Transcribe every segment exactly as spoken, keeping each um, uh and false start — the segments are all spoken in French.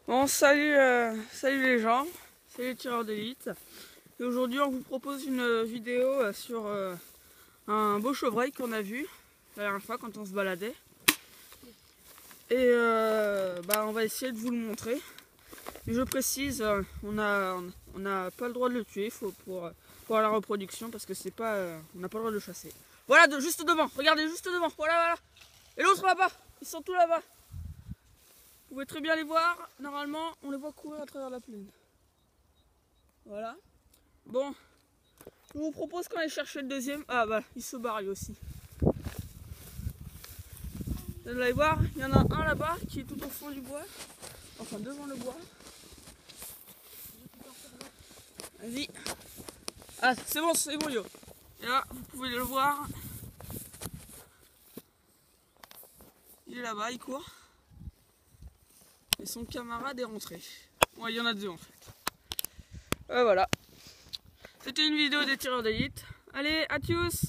Bon, salut, euh, salut les gens, salut les tireurs d'élite. Et aujourd'hui, on vous propose une vidéo euh, sur euh, un beau chevreuil qu'on a vu la dernière fois quand on se baladait. Et euh, bah, on va essayer de vous le montrer. Mais je précise, euh, on n'a on n'a pas le droit de le tuer faut pour, pour la reproduction parce que c'est pas, euh, on n'a pas le droit de le chasser. Voilà, de, juste devant, regardez, juste devant, voilà, voilà. Et l'autre là-bas, ils sont tous là-bas. Vous pouvez très bien les voir, normalement on les voit courir à travers la plaine. Voilà. Bon, je vous propose qu'on aille chercher le deuxième. Ah bah, il se barre lui aussi. Vous allez voir, il y en a un là-bas qui est tout au fond du bois. Enfin, devant le bois. Vas-y. Ah, c'est bon, c'est bon, yo. Et là, vous pouvez le voir. Il est là-bas, il court. Et son camarade est rentré. Ouais, il y en a deux en fait. Euh, voilà. C'était une vidéo des tireurs d'élite. Allez, à tous.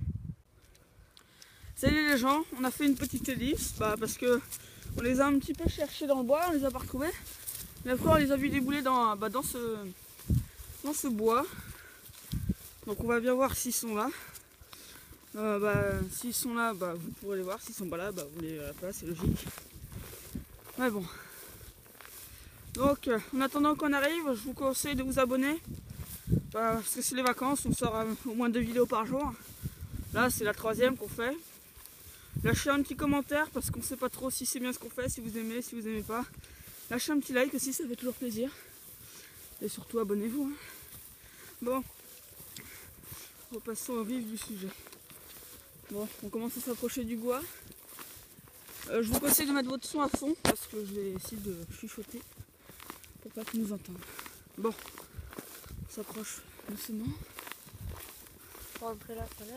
Salut les gens, on a fait une petite ellipse bah, parce que on les a un petit peu cherchés dans le bois, on les a pas retrouvés. Mais après on les a vus débouler dans, bah, dans, ce, dans ce bois. Donc on va bien voir s'ils sont là. Euh, bah, s'ils sont là, bah, vous pourrez les voir. S'ils sont pas là, bah, vous les verrez pas, c'est logique. Mais bon. Donc euh, en attendant qu'on arrive, je vous conseille de vous abonner. Bah, parce que c'est les vacances, on sort euh, au moins deux vidéos par jour. Là c'est la troisième qu'on fait. Lâchez un petit commentaire parce qu'on sait pas trop si c'est bien ce qu'on fait, si vous aimez, si vous aimez pas. Lâchez un petit like aussi, ça fait toujours plaisir. Et surtout abonnez-vous. Hein. Bon, repassons au vif du sujet. Bon, on commence à s'approcher du bois. Euh, je vous conseille de mettre votre son à fond parce que je vais essayer de chuchoter pour pas qu'ils nous entendent. Bon, on s'approche doucement. Pour rentrer là tout à l'heure.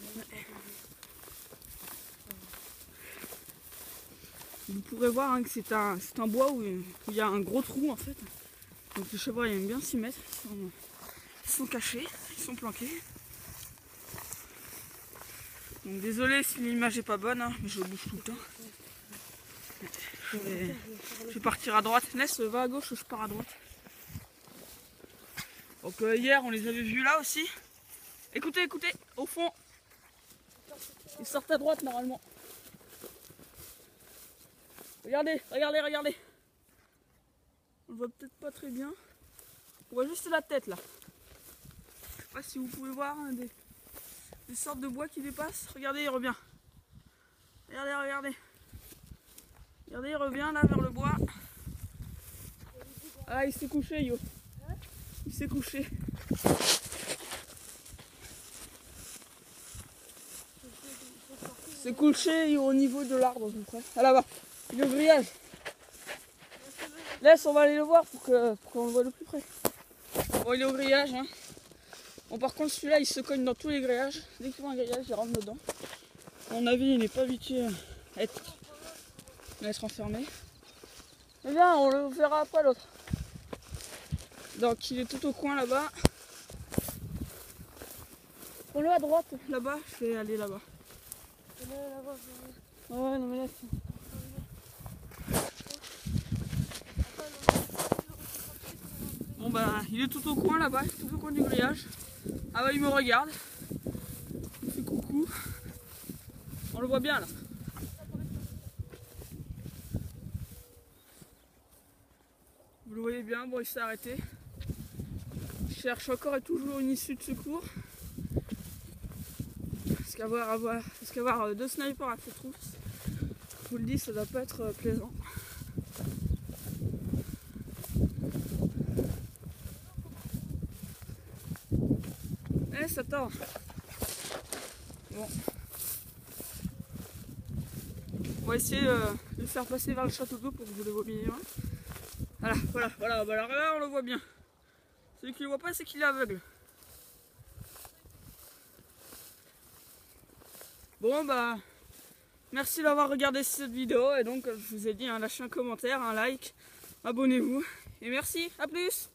Vous pourrez voir hein, que c'est un, c'est un bois où il y a un gros trou en fait. Donc les chevreuils aiment bien s'y mettre. Ils sont, ils sont cachés, ils sont planqués. Donc désolé si l'image est pas bonne, hein, mais je bouge tout le temps. Je vais, je vais partir à droite. Ness, va à gauche, je pars à droite. Donc euh, hier on les avait vus là aussi. Écoutez, écoutez, au fond. Ils sortent à droite normalement. Regardez, regardez, regardez. On le voit peut-être pas très bien. On voit juste la tête là. Je sais pas si vous pouvez voir hein, des, des sortes de bois qui dépassent. Regardez, il revient. Regardez, regardez. Regardez, il revient là vers le bois. Ah, il s'est couché, yo. Il s'est couché. Il s'est couché au niveau de l'arbre à peu près. Ah là-bas. Le grillage. Laisse, on va aller le voir pour qu'on pour qu'on le voit de plus près. Bon, il est au grillage. Hein. Bon, par contre, celui-là, il se cogne dans tous les grillages. Dès qu'il voit un grillage, il rentre dedans. À mon avis, il n'est pas habitué à être, à être enfermé. Eh bien, on le verra après l'autre. Donc, il est tout au coin là-bas. Prends-le à droite, là-bas. Je vais aller là-bas. Ouais, non mais là, c'est... Bon bah il est tout au coin là-bas, tout au coin du grillage. Ah bah il me regarde. Il fait coucou. On le voit bien là. Vous le voyez bien, bon il s'est arrêté. Il cherche encore et toujours une issue de secours. Parce qu'avoir avoir, parce qu'avoir deux snipers à cette trousse, je vous le dis, ça doit pas être plaisant. Eh, ça tord. Bon. On va essayer euh, de le faire passer vers le château d'eau pour que vous le voyez bien. Voilà, voilà, voilà, voilà, là on le voit bien. Celui qui ne le voit pas, c'est qu'il est aveugle. Bon bah, merci d'avoir regardé cette vidéo et donc je vous ai dit, hein, lâchez un commentaire, un like, abonnez-vous et merci, à plus.